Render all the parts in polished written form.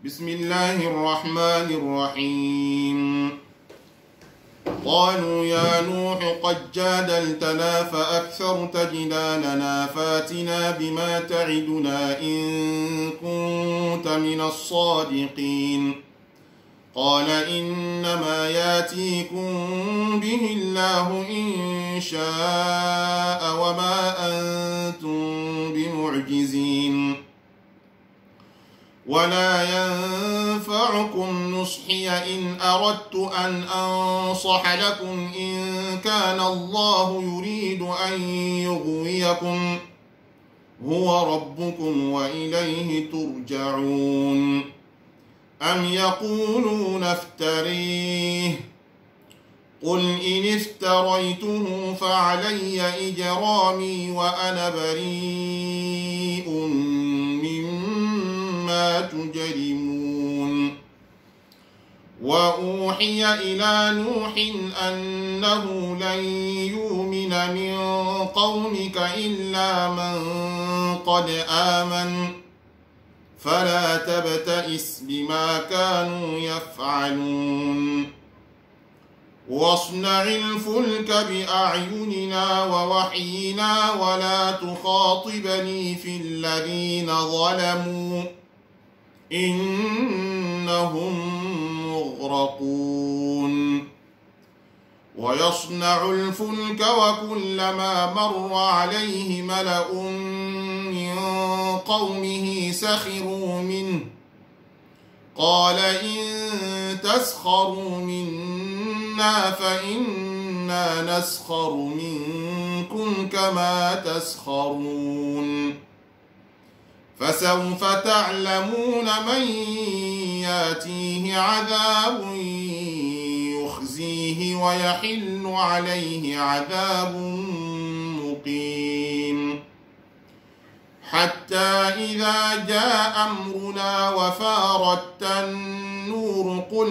بسم الله الرحمن الرحيم. قالوا يا نوح قد جادلتنا فأكثرت جدالنا فاتنا بما تعدنا إن كنت من الصادقين. قال إنما ياتيكم به الله إن شاء وما أنتم بمعجزين. ولا ينفعكم نصحي إن أردت أن أنصح لكم إن كان الله يريد أن يغويكم هو ربكم وإليه ترجعون. أم يقولون افتريه قل إن افتريته فعلي إجرامي وأنا بريء مما تجرمون. وأوحي إلى نوح أنه لن يؤمن من قومك إلا من قد آمن فلا تبتئس بما كانوا يفعلون. واصنع الفلك بأعيننا ووحينا ولا تخاطبني في الذين ظلموا إنهم مغرقون. ويصنع الفلك وكلما مر عليه ملأ من قومه سخروا منه قال إن تسخروا منا فإنا نسخر منكم كما تسخرون. فسوف تعلمون من ياتيه عذاب يخزيه ويحل عليه عذاب مقيم. حتى إذا جاء أمرنا وفارت النور قل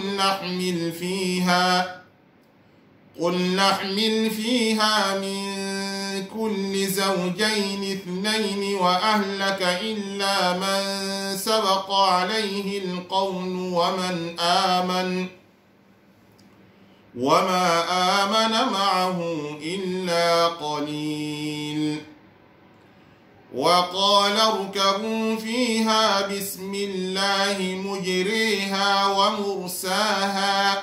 نحمل فيها من كل زوجين اثنين وأهلك إلا من سبق عليه القول وما آمن معه إلا قليل. وقال اركبوا فيها بسم الله مجريها ومرساها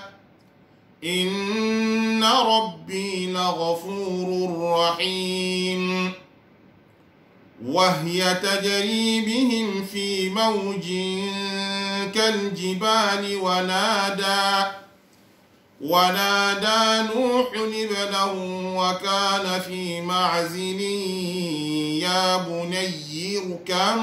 إن ربي لغفور رحيم. وهي تجري بهم في موج كالجبال ونادى نوح ابنه وكان في معزل يا بني اركب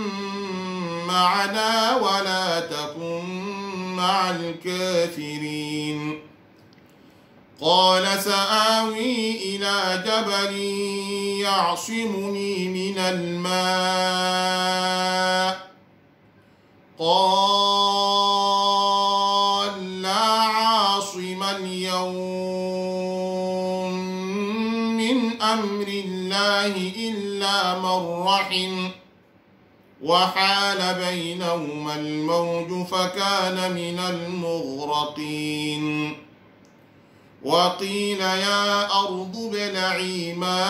معنا ولا تكن مع الكافرين. قال سآوي إلى جبل يعصمني من الماء قال لا عاصم اليوم من أمر الله إلا من رحم وحال بينهما الموج فكان من المغرقين. وقيل يا أرض ابلعي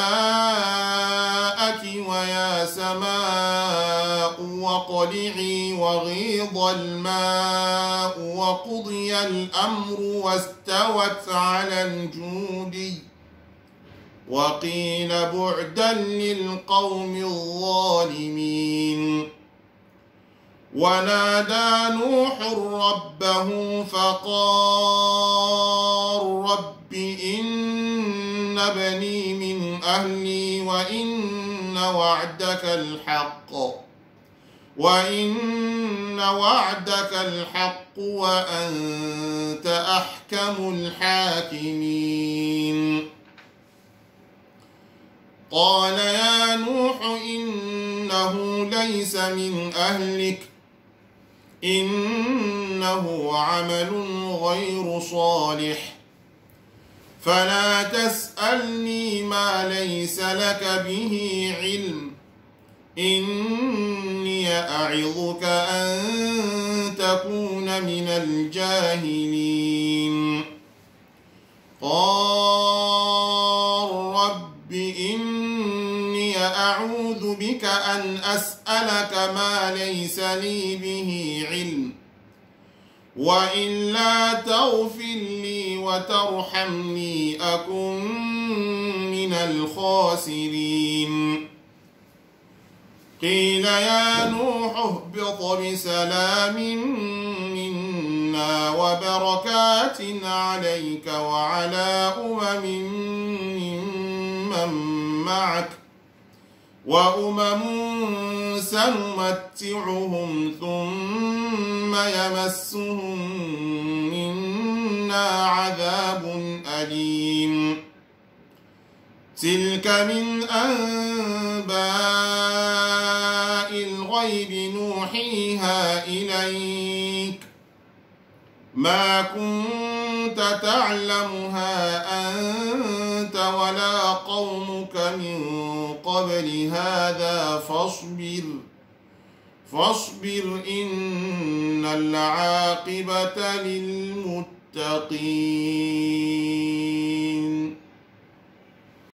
ماءك ويا سماء واقلعي وغيض الماء وقضي الأمر واستوت على الجود وقيل بعدا للقوم الظالمين. ونادى نوح ربه فقال رب إن ابني من أهلي وإن وعدك الحق وأنت أحكم الحاكمين. قال يا نوح إنه ليس من أهلك إنه عمل غير صالح فلا تسألني ما ليس لك به علم إني أعظك أن تكون الجاهلين قال رب إني أعوذ بك أن أسألك ما ليس لي به علم وإلا تغفر لي وترحمني أكن من الخاسرين قيل يا نوح اهبط بسلام منا وبركات عليك وعلى ممن معك وأمم سنمتعهم ثم يمسهم منا عذاب أليم تلك من أنباء الغيب نوحيها إليك ما كنت تعلمها أنت ولا قومك من قبل هذا فاصبر إن العاقبة للمتقين